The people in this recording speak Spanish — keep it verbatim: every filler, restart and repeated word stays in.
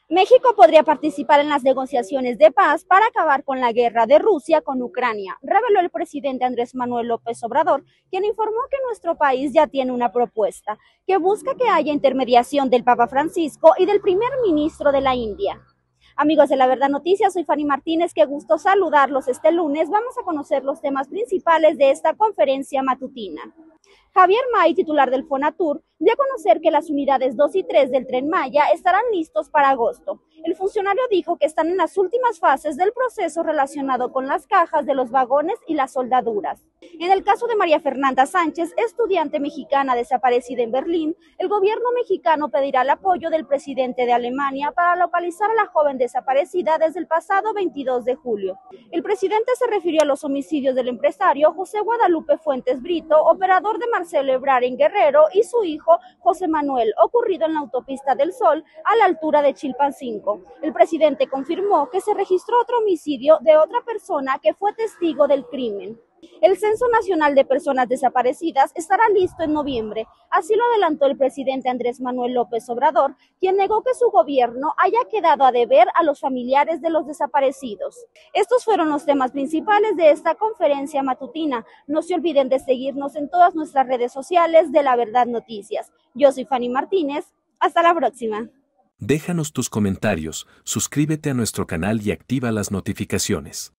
México podría participar en las negociaciones de paz para acabar con la guerra de Rusia con Ucrania, reveló el presidente Andrés Manuel López Obrador, quien informó que nuestro país ya tiene una propuesta que busca que haya intermediación del Papa Francisco y del primer ministro de la India. Amigos de La Verdad Noticias, soy Fanny Martínez, qué gusto saludarlos este lunes. Vamos a conocer los temas principales de esta conferencia matutina. Javier May, titular del Fonatur, dio a conocer que las unidades dos y tres del Tren Maya estarán listos para agosto. El funcionario dijo que están en las últimas fases del proceso relacionado con las cajas de los vagones y las soldaduras. En el caso de María Fernanda Sánchez, estudiante mexicana desaparecida en Berlín, el gobierno mexicano pedirá el apoyo del presidente de Alemania para localizar a la joven desaparecida desde el pasado veintidós de julio. El presidente se refirió a los homicidios del empresario José Guadalupe Fuentes Brito, operador de Marcelo Ebrard en Guerrero, y su hijo José Manuel, ocurrido en la autopista del Sol a la altura de Chilpancingo. El presidente confirmó que se registró otro homicidio de otra persona que fue testigo del crimen. El Censo Nacional de Personas Desaparecidas estará listo en noviembre, así lo adelantó el presidente Andrés Manuel López Obrador, quien negó que su gobierno haya quedado a deber a los familiares de los desaparecidos. Estos fueron los temas principales de esta conferencia matutina. No se olviden de seguirnos en todas nuestras redes sociales de La Verdad Noticias. Yo soy Fanny Martínez, hasta la próxima. Déjanos tus comentarios, suscríbete a nuestro canal y activa las notificaciones.